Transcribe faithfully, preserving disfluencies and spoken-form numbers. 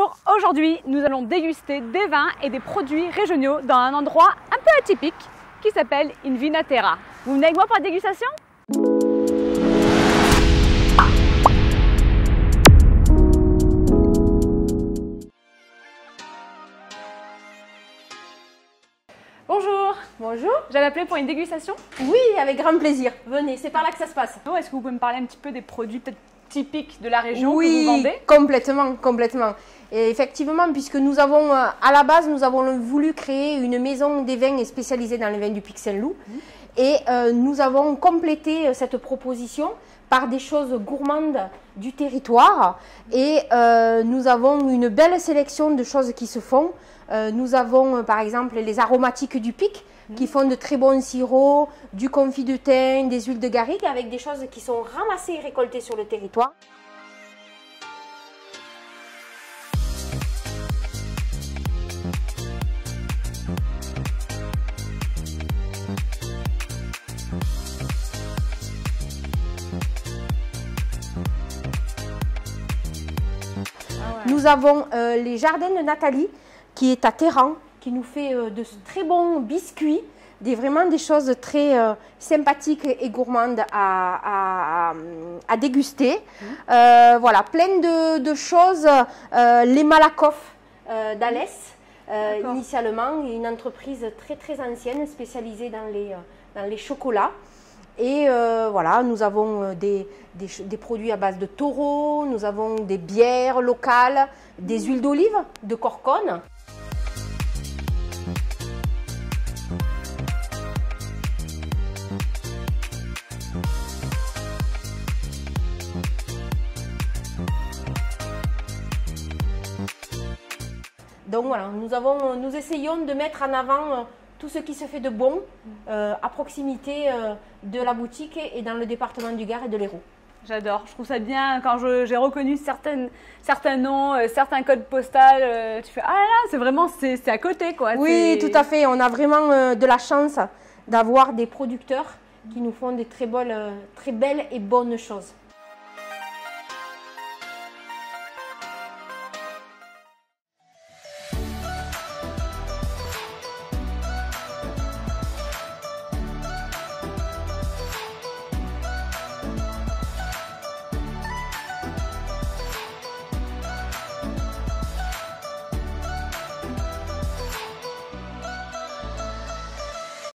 Bonjour, aujourd'hui nous allons déguster des vins et des produits régionaux dans un endroit un peu atypique qui s'appelle Invina Terra. Vous venez avec moi pour la dégustation? Bonjour. Bonjour. J'avais appelé pour une dégustation. Oui, avec grand plaisir. Venez, c'est par là que ça se passe. Est-ce que vous pouvez me parler un petit peu des produits peut-être typiques de la région oui, que vous vendez? complètement, complètement. Et effectivement, puisque nous avons, à la base, nous avons voulu créer une maison des vins spécialisée dans les vins du Pic Saint-Loup. Mmh. Et euh, nous avons complété cette proposition par des choses gourmandes du territoire. Et euh, nous avons une belle sélection de choses qui se font. Euh, nous avons, par exemple, les aromatiques du Pic, qui font de très bons sirops, du confit de thym, des huiles de garrigue, avec des choses qui sont ramassées et récoltées sur le territoire. Ah ouais. Nous avons euh, les jardins de Nathalie, qui est à Terran, qui nous fait euh, de très bons biscuits, des, vraiment des choses très euh, sympathiques et gourmandes à, à, à déguster. Mmh. Euh, voilà, plein de, de choses. Euh, les Malakoff euh, d'Alès, euh, initialement, une entreprise très très ancienne spécialisée dans les, dans les chocolats. Et euh, voilà, nous avons des, des, des produits à base de taureau, nous avons des bières locales, des huiles d'olive de Corconne. Donc voilà, nous, avons, nous essayons de mettre en avant euh, tout ce qui se fait de bon euh, à proximité euh, de la boutique et dans le département du Gard et de l'Hérault. J'adore, je trouve ça bien quand j'ai reconnu certaines, certains noms, euh, certains codes postaux, euh, tu fais ah là, c'est vraiment c'est à côté quoi. Oui, tout à fait, on a vraiment euh, de la chance d'avoir des producteurs qui nous font des très, bonnes, euh, très belles et bonnes choses.